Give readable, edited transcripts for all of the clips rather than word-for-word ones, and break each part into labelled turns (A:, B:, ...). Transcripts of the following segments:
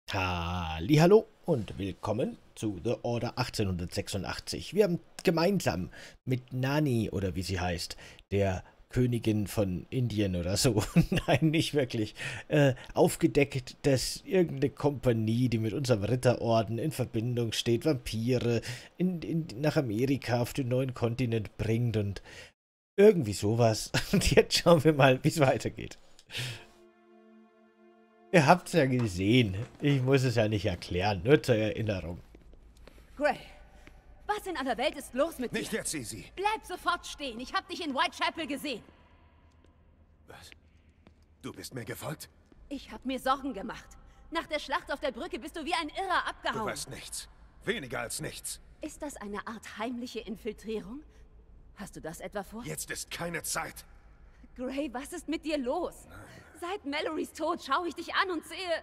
A: Hallihallo und willkommen zu The Order 1886. Wir haben gemeinsam mit Nani, oder wie sie heißt, der Königin von Indien oder so, nein, nicht wirklich, aufgedeckt, dass irgendeine Kompanie, die mit unserem Ritterorden in Verbindung steht, Vampire nach Amerika auf den neuen Kontinent bringt und irgendwie sowas. Und jetzt schauen wir mal, wie es weitergeht. Ihr habt's ja gesehen. Ich muss es ja nicht erklären, nur zur Erinnerung.
B: Gray, was in aller Welt ist los mit
C: Nicht
B: dir?
C: jetzt, Easy.
B: Bleib sofort stehen. Ich hab dich in Whitechapel gesehen.
C: Was? Du bist mir gefolgt?
B: Ich hab mir Sorgen gemacht. Nach der Schlacht auf der Brücke bist du wie ein Irrer
C: Du
B: abgehauen.
C: weißt nichts. Weniger als nichts.
B: Ist das eine Art heimliche Infiltrierung? Hast du das etwa vor?
C: Jetzt ist keine Zeit.
B: Gray, was ist mit dir los? Seit Mallorys Tod schaue ich dich an und sehe...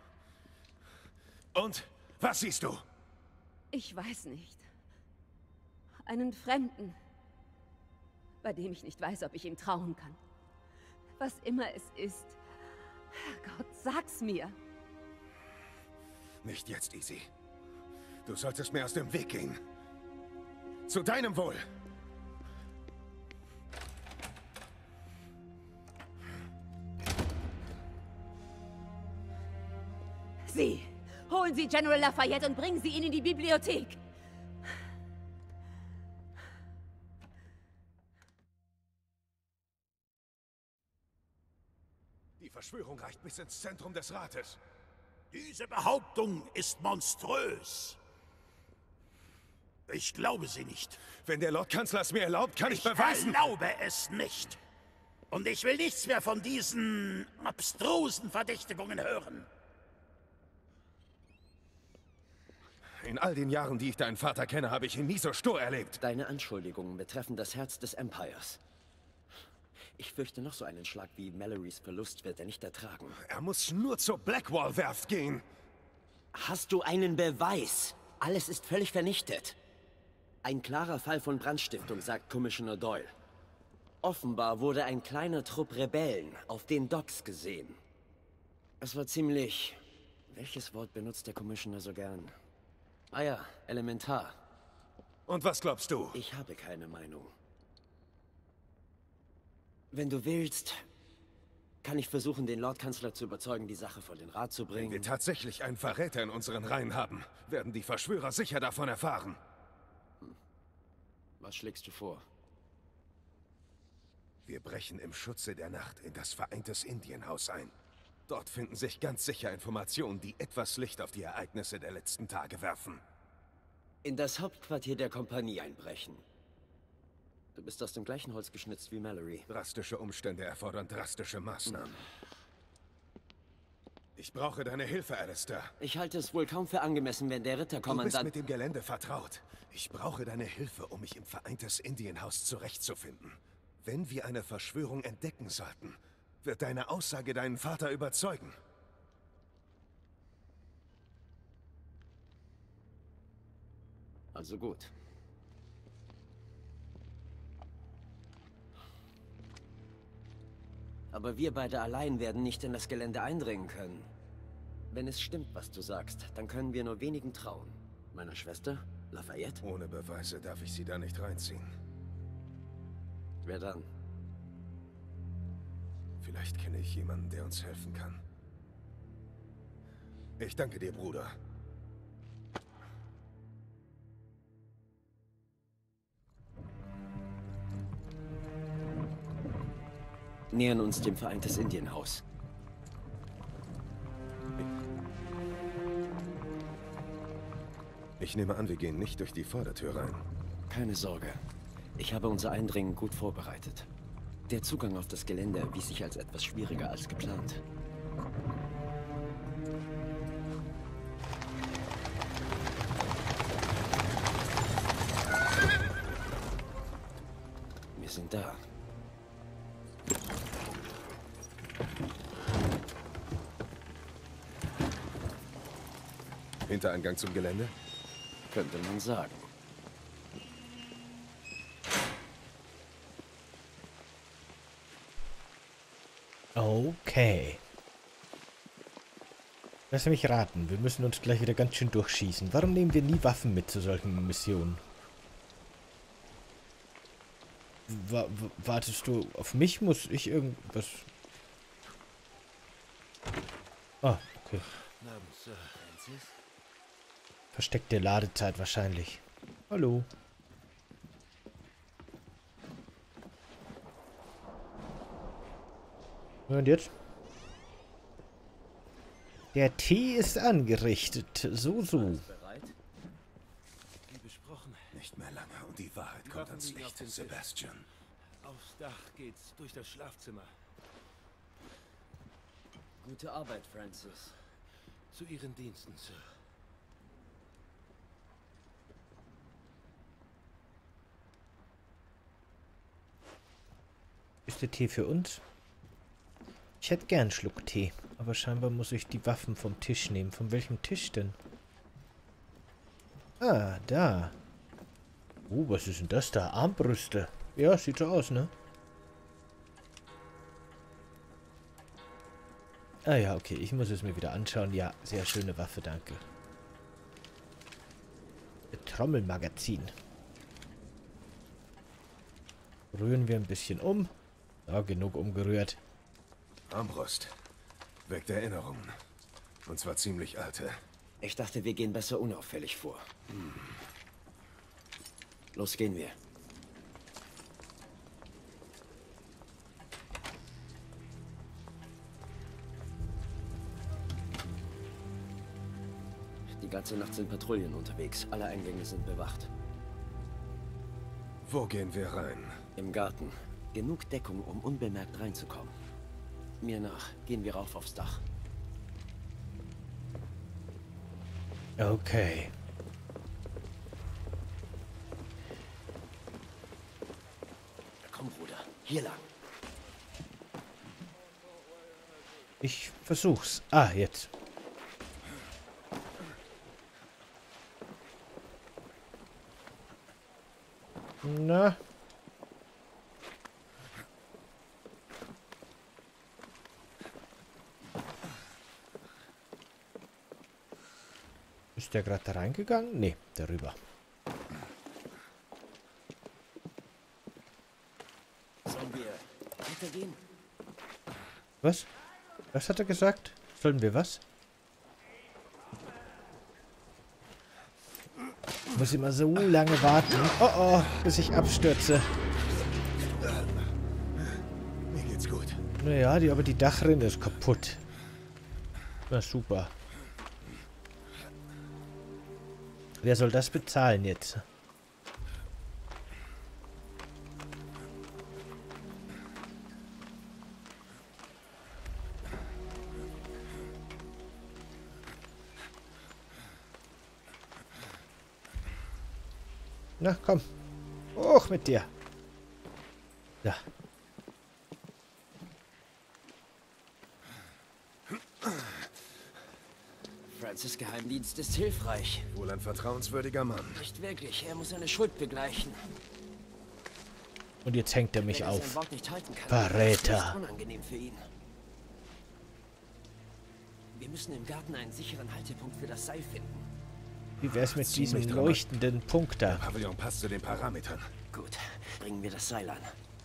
C: Und? Was siehst du?
B: Ich weiß nicht. Einen Fremden, bei dem ich nicht weiß, ob ich ihm trauen kann. Was immer es ist. Herrgott, sag's mir.
C: Nicht jetzt, Easy. Du solltest mir aus dem Weg gehen. Zu deinem Wohl.
B: Sie! Holen Sie General Lafayette und bringen Sie ihn in die Bibliothek!
C: Die Verschwörung reicht bis ins Zentrum des Rates.
D: Diese Behauptung ist monströs. Ich glaube sie nicht.
C: Wenn der Lordkanzler es mir erlaubt, kann ich
D: Ich
C: beweisen...
D: erlaube es nicht. Und ich will nichts mehr von diesen abstrusen Verdächtigungen hören.
C: In all den Jahren, die ich deinen Vater kenne, habe ich ihn nie so stur erlebt.
E: Deine Anschuldigungen betreffen das Herz des Empires. Ich fürchte, noch so einen Schlag wie Mallorys Verlust wird er nicht ertragen.
C: Er muss nur zur Blackwall-Werft gehen.
E: Hast du einen Beweis? Alles ist völlig vernichtet. Ein klarer Fall von Brandstiftung, sagt Commissioner Doyle. Offenbar wurde ein kleiner Trupp Rebellen auf den Docks gesehen. Es war ziemlich... Welches Wort benutzt der Commissioner so gern? Ah ja, elementar.
C: Und was glaubst du?
E: Ich habe keine Meinung. Wenn du willst, kann ich versuchen, den Lordkanzler zu überzeugen, die Sache vor den Rat zu
C: Wenn wir
E: bringen.
C: tatsächlich einen Verräter in unseren Reihen haben, werden die Verschwörer sicher davon erfahren.
E: Was schlägst du vor?
C: Wir brechen im Schutze der Nacht in das Vereintes Indienhaus ein. Dort finden sich ganz sicher Informationen, die etwas Licht auf die Ereignisse der letzten Tage werfen.
E: In das Hauptquartier der Kompanie einbrechen. Du bist aus dem gleichen Holz geschnitzt wie Mallory.
C: Drastische Umstände erfordern drastische Maßnahmen. Ich brauche deine Hilfe, Alistair.
E: Ich halte es wohl kaum für angemessen, wenn der
C: Du bist
E: Ritterkommandant...
C: mit dem Gelände vertraut. Ich brauche deine Hilfe, um mich im Vereintes Indienhaus zurechtzufinden. Wenn wir eine Verschwörung entdecken sollten, wird deine Aussage deinen Vater überzeugen.
E: Also gut. Aber wir beide allein werden nicht in das Gelände eindringen können. Wenn es stimmt, was du sagst, dann können wir nur wenigen trauen. Meiner Schwester? Lafayette?
C: Ohne Beweise darf ich sie da nicht reinziehen.
E: Wer dann?
C: Vielleicht kenne ich jemanden, der uns helfen kann. Ich danke dir, Bruder.
E: Nähern uns dem Vereintes Indienhaus.
C: Ich nehme an, wir gehen nicht durch die Vordertür rein.
E: Keine Sorge. Ich habe unser Eindringen gut vorbereitet. Der Zugang auf das Gelände erwies sich als etwas schwieriger als geplant. Wir sind da.
C: Hintereingang zum Gelände?
E: Könnte man sagen.
A: Okay. Lass mich raten, wir müssen uns gleich wieder ganz schön durchschießen. Warum nehmen wir nie Waffen mit zu solchen Missionen? Wartest du auf mich? Muss ich irgendwas... Ah, okay. Versteckte Ladezeit wahrscheinlich. Hallo. Und jetzt? Der Tee ist angerichtet. So.
C: Wie besprochen. Nicht mehr lange und die Wahrheit kommt ans Licht, Sebastian.
F: Aufs Dach geht's durch das Schlafzimmer.
E: Gute Arbeit, Francis.
F: Zu Ihren Diensten, Sir.
A: Ist der Tee für uns? Ich hätte gern einen Schluck Tee, aber scheinbar muss ich die Waffen vom Tisch nehmen. Von welchem Tisch denn? Ah, da. Was ist denn das da? Armbrüste. Ja, sieht so aus, ne? Ah ja, okay, ich muss es mir wieder anschauen. Ja, sehr schöne Waffe, danke. Trommelmagazin. Rühren wir ein bisschen um. Ja, genug umgerührt.
C: Armbrust. Weckt Erinnerungen. Und zwar ziemlich alte.
E: Ich dachte, wir gehen besser unauffällig vor. Los gehen wir. Die ganze Nacht sind Patrouillen unterwegs. Alle Eingänge sind bewacht.
C: Wo gehen wir rein?
E: Im Garten. Genug Deckung, um unbemerkt reinzukommen. Mir nach. Gehen wir rauf aufs Dach.
A: Okay.
E: Komm, Bruder. Hier lang.
A: Ich versuch's. Ah, jetzt. Na? Ist der gerade da reingegangen? Nee, darüber.
E: Sollen wir weitergehen?
A: Was? Was hat er gesagt? Sollen wir was? Muss immer so lange warten. Oh, bis ich abstürze.
C: Mir geht's gut.
A: Naja, aber die Dachrinne ist kaputt. Na super. Wer soll das bezahlen jetzt? Na, komm. Hoch mit dir. Ja.
E: Francis' Geheimdienst ist hilfreich.
C: Wohl ein vertrauenswürdiger Mann.
E: Nicht wirklich. Er muss seine Schuld begleichen.
A: Und jetzt hängt er mich
E: Wenn er sein
A: auf.
E: Wort nicht halten kann,
A: Verräter.
E: ist unangenehm für ihn. Wir müssen im Garten einen sicheren Haltepunkt für das Seil finden.
A: Wie wär's mit
C: Ziemlich
A: diesem
C: dramatisch.
A: leuchtenden Punkt da?
C: Der Pavillon passt zu den Parametern.
E: Gut, bringen wir das Seil an.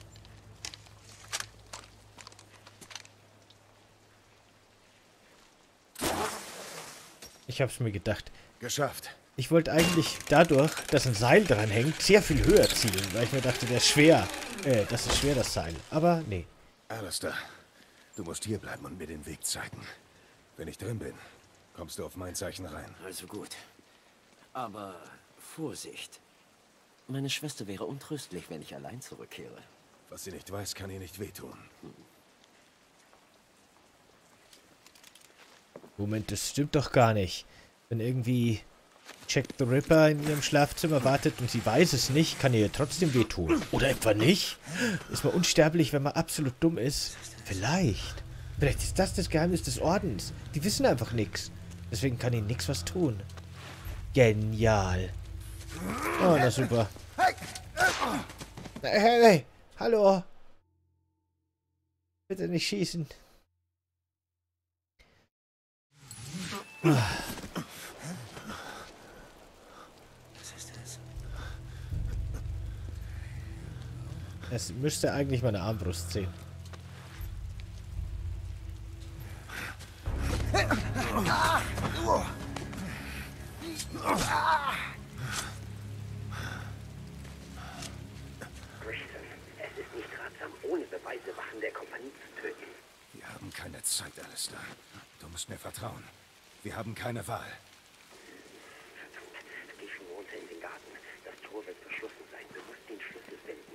A: Ich hab's mir gedacht.
C: Geschafft.
A: Ich wollte eigentlich dadurch, dass ein Seil dran hängt, sehr viel höher zielen, weil ich mir dachte, der ist schwer. Das ist schwer, das Seil. Aber nee.
C: Alistair, du musst hier bleiben und mir den Weg zeigen. Wenn ich drin bin, kommst du auf mein Zeichen rein.
E: Also gut. Aber Vorsicht. Meine Schwester wäre untröstlich, wenn ich allein zurückkehre.
C: Was sie nicht weiß, kann ihr nicht wehtun.
A: Moment, das stimmt doch gar nicht. Wenn irgendwie Jack the Ripper in ihrem Schlafzimmer wartet und sie weiß es nicht, kann ihr trotzdem wehtun. Oder etwa nicht? Ist man unsterblich, wenn man absolut dumm ist? Vielleicht. Vielleicht ist das Geheimnis des Ordens. Die wissen einfach nichts. Deswegen kann ihnen nichts was tun. Genial. Oh, na super. Hey, hallo. Bitte nicht schießen. Es müsste eigentlich meine Armbrust sehen.
E: Es ist nicht ratsam, ohne Beweise Wachen der Kompanie zu töten.
C: Wir haben keine Zeit, Alistair. Du musst mir vertrauen. Wir haben keine Wahl.
E: Verdammt, geh schon runter in den Garten. Das Tor wird verschlossen sein. Du musst den Schlüssel finden.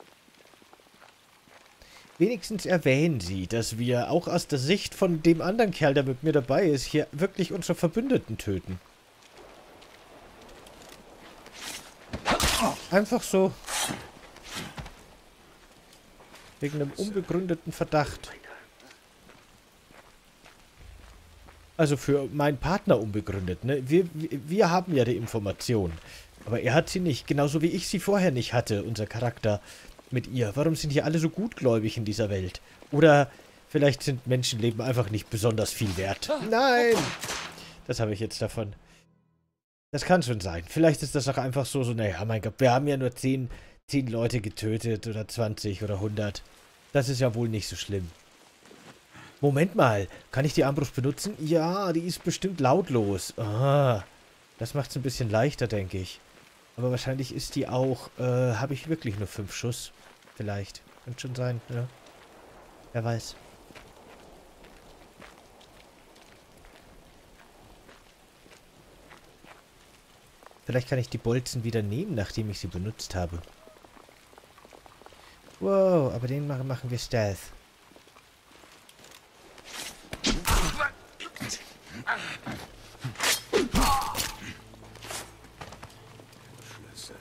A: Wenigstens erwähnen Sie, dass wir auch aus der Sicht von dem anderen Kerl, der mit mir dabei ist, hier wirklich unsere Verbündeten töten. Einfach so. Wegen einem unbegründeten Verdacht. Also für meinen Partner unbegründet, ne? Wir haben ja die Information. Aber er hat sie nicht. Genauso wie ich sie vorher nicht hatte, unser Charakter mit ihr. Warum sind hier alle so gutgläubig in dieser Welt? Oder vielleicht sind Menschenleben einfach nicht besonders viel wert. Nein! Das habe ich jetzt davon. Das kann schon sein. Vielleicht ist das auch einfach so, naja, mein Gott, wir haben ja nur 10 Leute getötet oder 20 oder 100. Das ist ja wohl nicht so schlimm. Moment mal, kann ich die Armbrust benutzen? Ja, die ist bestimmt lautlos. Ah, das macht es ein bisschen leichter, denke ich. Aber wahrscheinlich ist die auch, habe ich wirklich nur 5 Schuss. Vielleicht. Könnte schon sein, ja. Wer weiß. Vielleicht kann ich die Bolzen wieder nehmen, nachdem ich sie benutzt habe. Wow, aber den machen wir Stealth.
C: Schlüssel.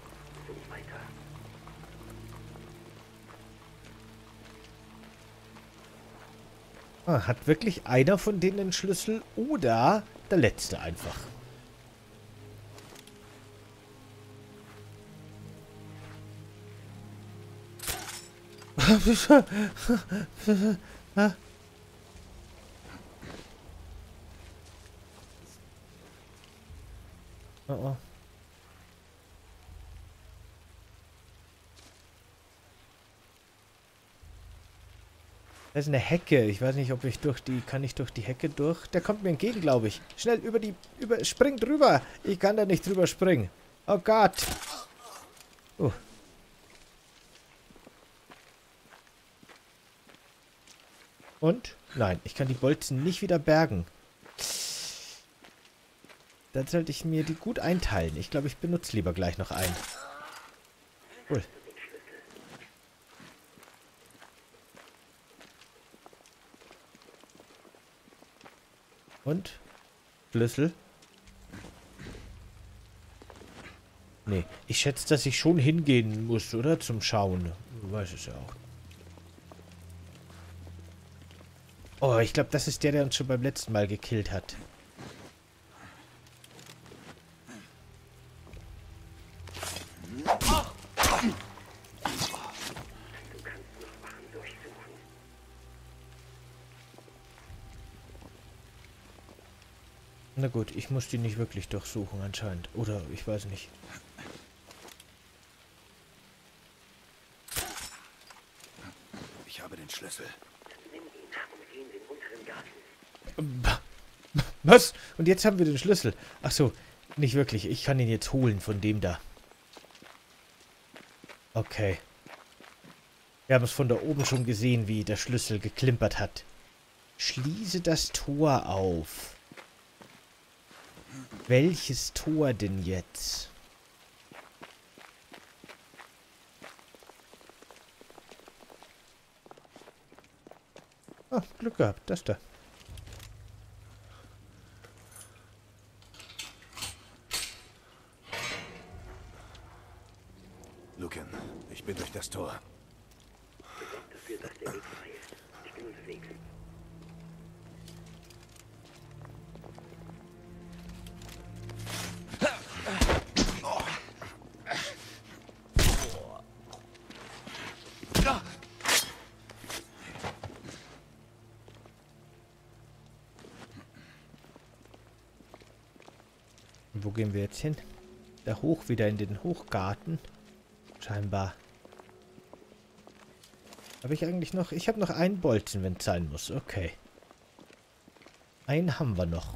A: Ah, hat wirklich einer von denen einen Schlüssel oder der letzte einfach? Oh oh. Da ist eine Hecke. Ich weiß nicht, ob ich durch die... Kann ich durch die Hecke durch? Der kommt mir entgegen, glaube ich. Schnell spring drüber. Ich kann da nicht drüber springen. Oh Gott. Oh. Und? Nein, ich kann die Bolzen nicht wieder bergen. Dann sollte ich mir die gut einteilen. Ich glaube, ich benutze lieber gleich noch einen. Cool. Und? Schlüssel? Nee, ich schätze, dass ich schon hingehen muss, oder? Zum Schauen. Du weißt es ja auch. Oh, ich glaube, das ist der uns schon beim letzten Mal gekillt hat. Na gut, ich muss die nicht wirklich durchsuchen anscheinend. Oder ich weiß nicht.
C: Ich habe den Schlüssel.
E: Nimm ihn und geh in den unteren Garten.
A: Was? Und jetzt haben wir den Schlüssel. Ach so, nicht wirklich. Ich kann ihn jetzt holen von dem da. Okay. Wir haben es von da oben schon gesehen, wie der Schlüssel geklimpert hat. Schließe das Tor auf. Welches Tor denn jetzt? Ah, Glück gehabt. Das da.
C: Lucan, ich bin durch das Tor.
E: Sorg dafür, dass der Weg frei ist. Ich bin unterwegs.
A: Und wo gehen wir jetzt hin? Da hoch, wieder in den Hochgarten. Scheinbar. Habe ich eigentlich noch... Ich habe noch einen Bolzen, wenn es sein muss. Okay. Einen haben wir noch.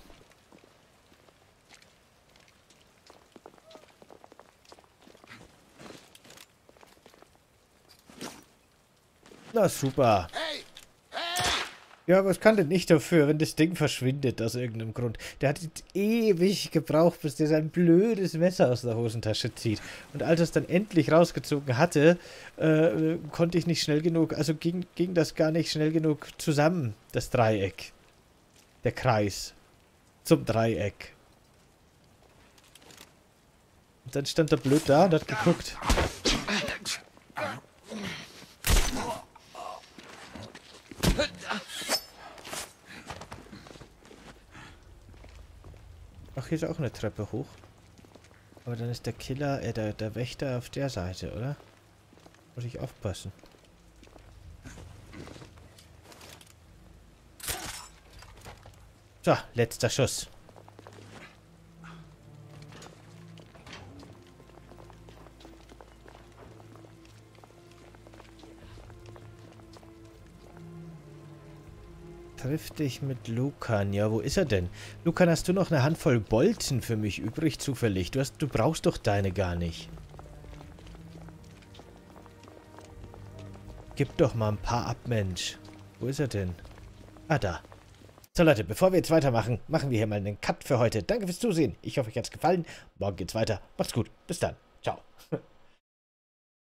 A: Na super. Ja, was kann denn nicht dafür, wenn das Ding verschwindet aus irgendeinem Grund? Der hat ewig gebraucht, bis der sein blödes Messer aus der Hosentasche zieht. Und als er es dann endlich rausgezogen hatte, konnte ich nicht schnell genug, also ging das gar nicht schnell genug zusammen, das Dreieck. Der Kreis. Zum Dreieck. Und dann stand er blöd da und hat geguckt. Ach, hier ist auch eine Treppe hoch. Aber dann ist der Killer, der Wächter auf der Seite, oder? Muss ich aufpassen. So, letzter Schuss. Triff dich mit Lucan. Ja, wo ist er denn? Lucan, hast du noch eine Handvoll Bolzen für mich übrig zufällig? Du brauchst doch deine gar nicht. Gib doch mal ein paar ab, Mensch. Wo ist er denn? Ah, da. So, Leute, bevor wir jetzt weitermachen, machen wir hier mal einen Cut für heute. Danke fürs Zusehen. Ich hoffe, euch hat es gefallen. Morgen geht's weiter. Macht's gut. Bis dann. Ciao.